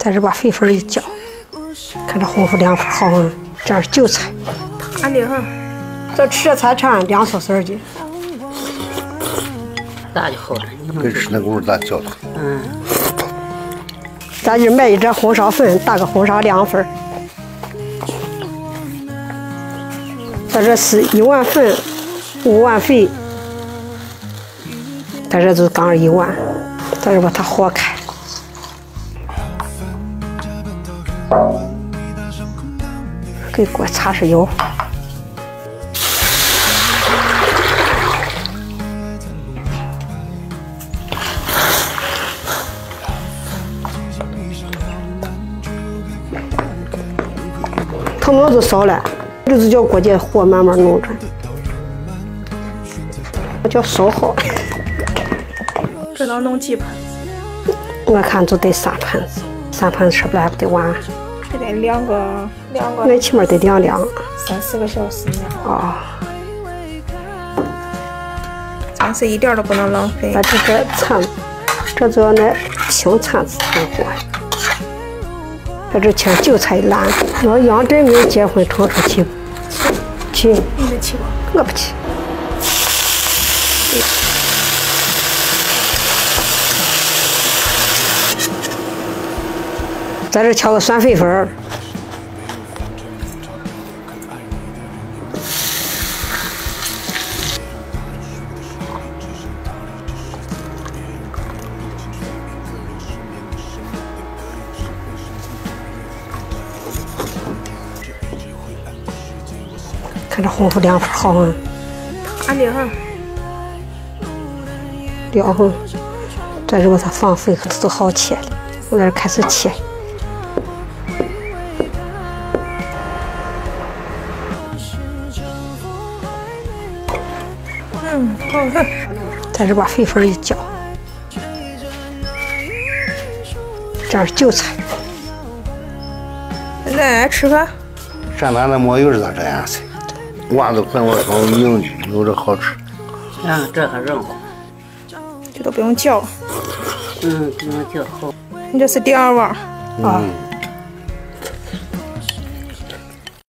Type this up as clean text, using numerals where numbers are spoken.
在这把肥粉一搅，看这红薯凉粉好很，这是韭菜， 弹的很。 这吃着才尝2撮丝儿去。 大就好了。 跟吃那功夫咋搅的？ 咱就买一只红烧粉，打个红烧凉粉。在这是1碗粉，5碗肥，在这就刚1碗，在这把它和开。给锅擦上油。汤沫子烧了，就是叫锅姐火慢慢弄着，我叫烧好。 这能弄几盘？ 我看就得3盘子，3盘子吃不来不得完。 这得两个， 那起码得2两 ，3、4个小时呢。 哦。 咱是一点都不能浪费。 咱这个铲子，这叫那平铲子很锅。在这切韭菜烂，我杨振明结婚常出去，去。 你没去过？ 我不去。在这敲个酸肥粉儿。看这红薯凉粉好很， 弹的很， 凉很。在这把它放肥可都好切了，我在这开始切。 好很。 在这把肥粉一搅，这是韭菜。 现在爱吃饭。 山南的馍又是咋这样子？袜子粉我好硬，有这好吃。 这还韧乎。 这都不用搅。 不用搅好。 你这是第2碗。 啊。